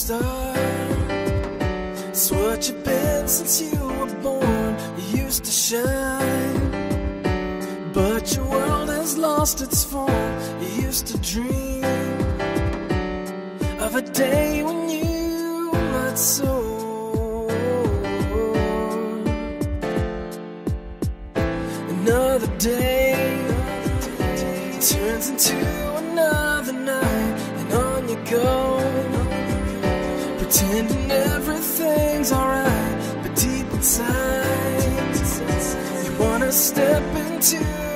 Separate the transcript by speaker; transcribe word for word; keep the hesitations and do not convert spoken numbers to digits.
Speaker 1: star. It's what you've been since you were born. You used to shine, but your world has lost its form. You used to dream of a day when you might soar. Another day turns into another night, and on you go, pretending everything's alright, but deep inside you wanna step into